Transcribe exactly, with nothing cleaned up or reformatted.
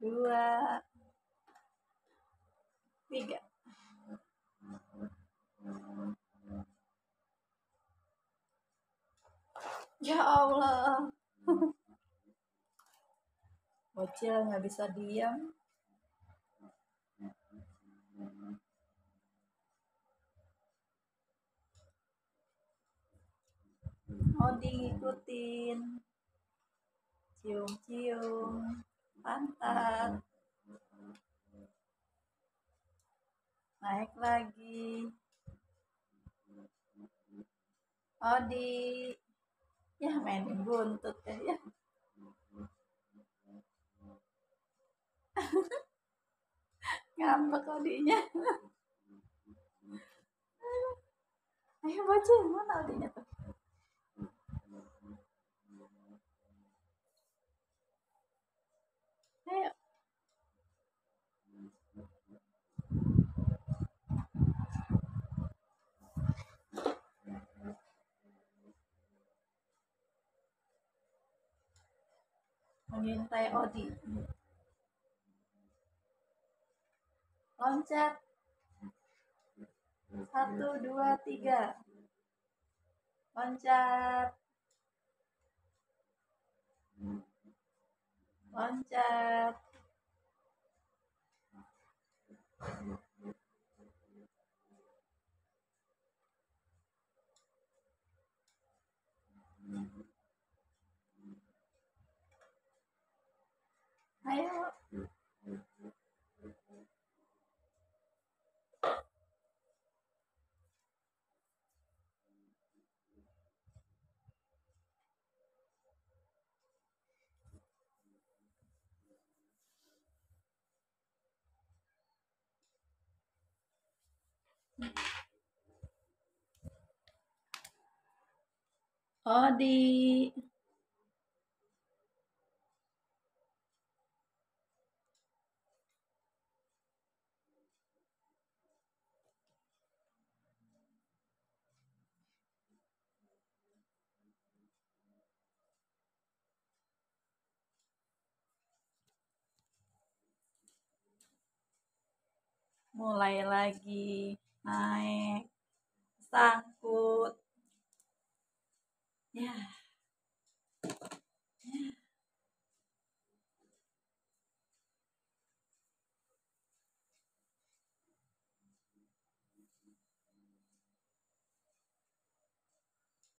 dua, tiga. Ya Allah. Bocil nggak bisa diam. Mau diikutin. Cium-cium pantat. Naik lagi. Odi. Ya mainin buntut ya. Ngambek Odinya. Ayo baca, mana Odinya tuh? Ayo. Mengintai Odi. Loncat. Satu, dua, tiga. Loncat. Loncat. Ayo. Odi. Mulai lagi naik, sangkut. Ya.